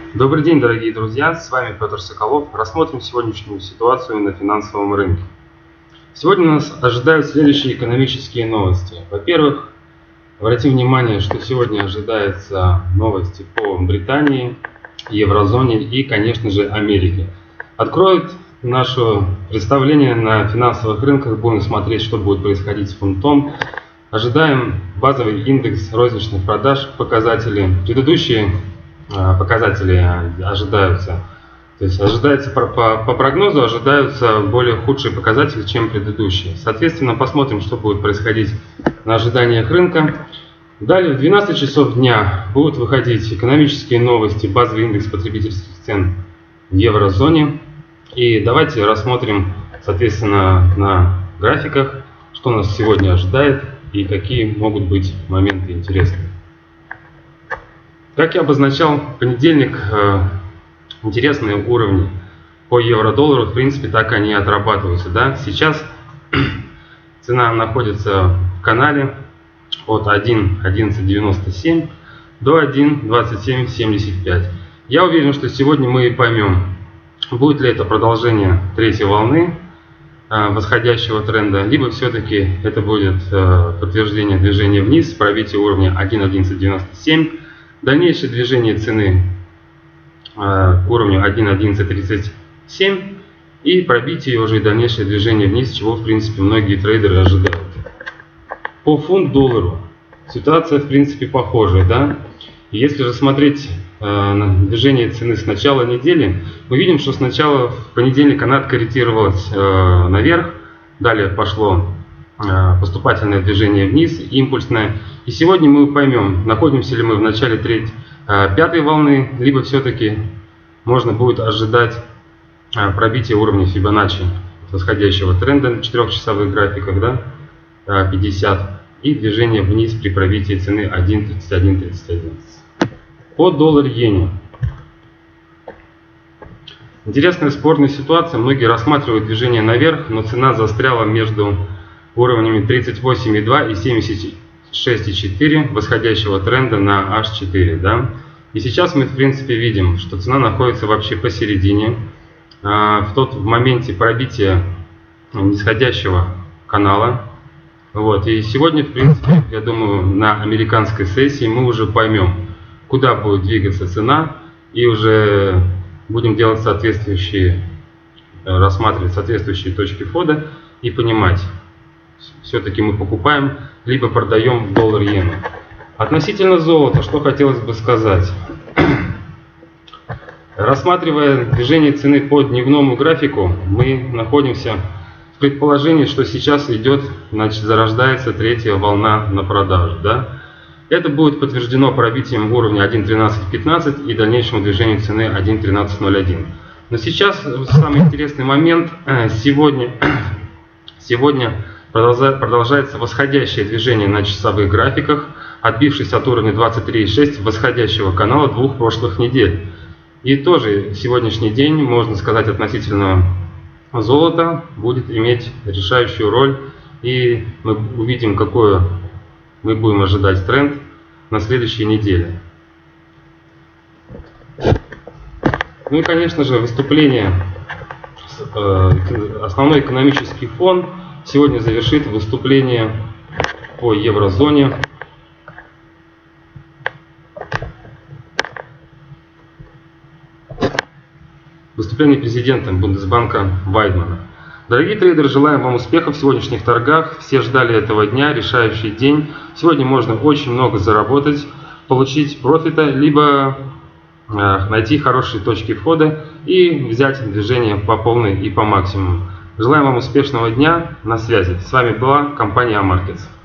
Добрый день, дорогие друзья, с вами Петр Соколов. Рассмотрим сегодняшнюю ситуацию на финансовом рынке. Сегодня нас ожидают следующие экономические новости. Во-первых, обратим внимание, что сегодня ожидаются новости по Британии, Еврозоне и, конечно же, Америке. Откроют наше представление на финансовых рынках, будем смотреть, что будет происходить с фунтом. Ожидаем базовый индекс розничных продаж, показатели. Предыдущие показатели ожидаются. То есть ожидается по прогнозу ожидаются более худшие показатели, чем предыдущие. Соответственно, посмотрим, что будет происходить на ожиданиях рынка. Далее в 12 часов дня будут выходить экономические новости, базовый индекс потребительских цен в еврозоне. И давайте рассмотрим, соответственно, на графиках, что нас сегодня ожидает и какие могут быть моменты интересные. Как я обозначал, в понедельник интересные уровни по евро-доллару, в принципе, так они отрабатываются. Да? Сейчас цена находится в канале от 1.1197 до 1.2775. Я уверен, что сегодня мы поймем, будет ли это продолжение третьей волны восходящего тренда, либо все-таки это будет подтверждение движения вниз, пробитие уровня 1.1197, дальнейшее движение цены к уровню 1.1137 и пробитие уже и дальнейшее движение вниз, чего в принципе многие трейдеры ожидают. По фунт-доллару ситуация в принципе похожая, да? Если же смотреть на движение цены с начала недели, мы видим, что сначала в понедельник она откорректировалась наверх, далее пошло поступательное движение вниз, импульсное. И сегодня мы поймем, находимся ли мы в начале пятой волны, либо все-таки можно будет ожидать пробития уровня Фибоначчи восходящего тренда на 4-часовых графиках, да, 50, и движение вниз при пробитии цены 1.3131. По доллар-иене. Интересная спорная ситуация. Многие рассматривают движение наверх, но цена застряла между уровнями 38.2 и 76.4 восходящего тренда на H4. Да? И сейчас мы в принципе видим, что цена находится вообще посередине. В моменте пробития нисходящего канала. Вот. И сегодня, в принципе, я думаю, на американской сессии мы уже поймем, куда будет двигаться цена, и уже будем делать рассматривать соответствующие точки входа и понимать, все-таки мы покупаем, либо продаем в доллар-иену. Относительно золота, что хотелось бы сказать. Рассматривая движение цены по дневному графику, мы находимся в предположении, что сейчас идет, зарождается третья волна на продажу. Да? Это будет подтверждено пробитием уровня 1.1315 и дальнейшему движению цены 1.1301. Но сейчас самый интересный момент. Сегодня продолжается восходящее движение на часовых графиках, отбившись от уровня 23.6 восходящего канала двух прошлых недель. И тоже сегодняшний день, можно сказать, относительно золота будет иметь решающую роль, и мы увидим, какое мы будем ожидать тренд на следующей неделе. Ну и, конечно же, выступление, основной экономический фон сегодня завершит выступление по еврозоне. Выступление президента Бундесбанка Вайдмана. Дорогие трейдеры, желаем вам успехов в сегодняшних торгах. Все ждали этого дня, решающий день. Сегодня можно очень много заработать, получить профита, либо найти хорошие точки входа и взять движение по полной и по максимуму. Желаем вам успешного дня. На связи. С вами была компания Амаркетс.